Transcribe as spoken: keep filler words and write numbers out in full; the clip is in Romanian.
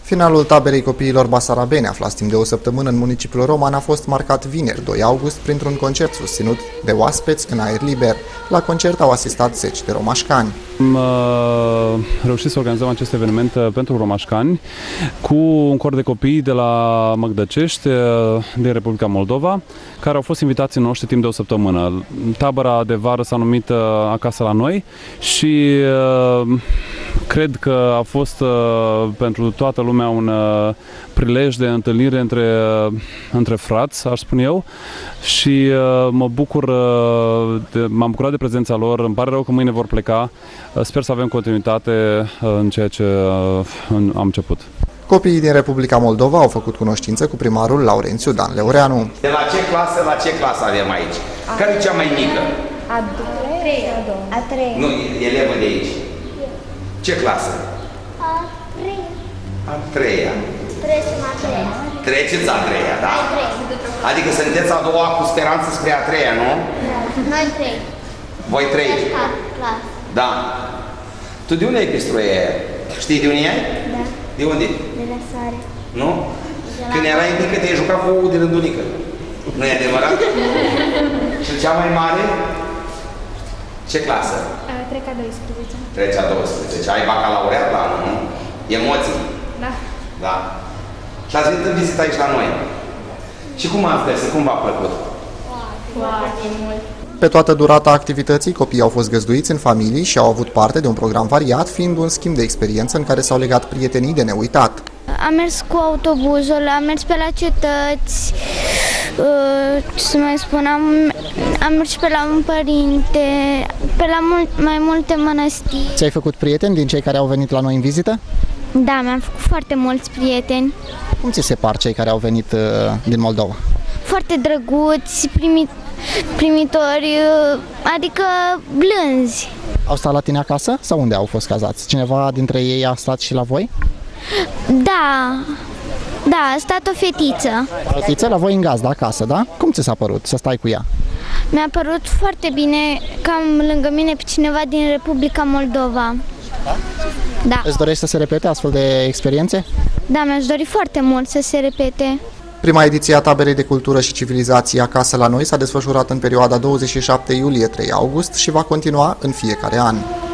Finalul taberei copiilor basarabeni, aflați timp de o săptămână în municipiul Roman, a fost marcat vineri, doi august, printr-un concert susținut de oaspeți în aer liber. La concert au asistat zeci de romașcani. Am uh, reușit să organizăm acest eveniment pentru romașcani cu un cor de copii de la Măgdăcești, din Republica Moldova, care au fost invitații noștri timp de o săptămână. Tabăra de vară s-a numit uh, Acasă la noi și uh, cred că a fost uh, pentru toată lumea un uh, prilej de întâlnire între, uh, între frați, aș spune eu, și uh, mă bucur, uh, m-am bucurat de prezența lor. Îmi pare rău că mâine vor pleca. Uh, sper să avem continuitate uh, în ceea ce uh, am început. Copiii din Republica Moldova au făcut cunoștință cu primarul Laurențiu Dan Leureanu. De la ce clasă la ce clasă avem aici? Care e cea mai mică? A treia. A treia. Nu, elevă de aici. Ce clasă? A treia. A treia. Trecem a treia. Treceți a treia, da? Adică sunteți a doua cu speranță spre a treia, nu? Da. Noi trei. Voi trei? Clasă. Da. Tu de unde ai pistruia aia? Știi de unde e? Da. De unde? De la sare. Nu? Când erai mică te-ai jucat cu ouă de rândunică. Nu e adevărat? Și cea mai mare? Ce clasă? Trec a doisprezece. Trece a douăsprezece. Ai bacalaureat la anul, nu? Emoții? Da. Da. Și ați venit în vizită aici la noi. Și cum ați găsit? Cum v-a plăcut? Foarte mult. Pe toată durata activității, copiii au fost găzduiți în familii și au avut parte de un program variat, fiind un schimb de experiență în care s-au legat prietenii de neuitat. Am mers cu autobuzul, am mers pe la cetăți, ce să mai spun, am, am mers pe la un părinte, pe la mult, mai multe mănăstiri. Ți-ai făcut prieteni din cei care au venit la noi în vizită? Da, mi-am făcut foarte mulți prieteni. Cum ți se par cei care au venit uh, din Moldova? Foarte drăguți, primi, primitori, adică blânzi. Au stat la tine acasă sau unde au fost cazați? Cineva dintre ei a stat și la voi? Da, da, a stat o fetiță. O fetiță la voi în gazdă acasă, da? Cum ți s-a părut să stai cu ea? Mi-a părut foarte bine că am lângă mine pe cineva din Republica Moldova. Da. Îți dorești să se repete astfel de experiențe? Da, mi-aș dori foarte mult să se repete. Prima ediție a Taberei de Cultură și Civilizație Acasă la noi s-a desfășurat în perioada douăzeci și șapte iulie - trei august și va continua în fiecare an.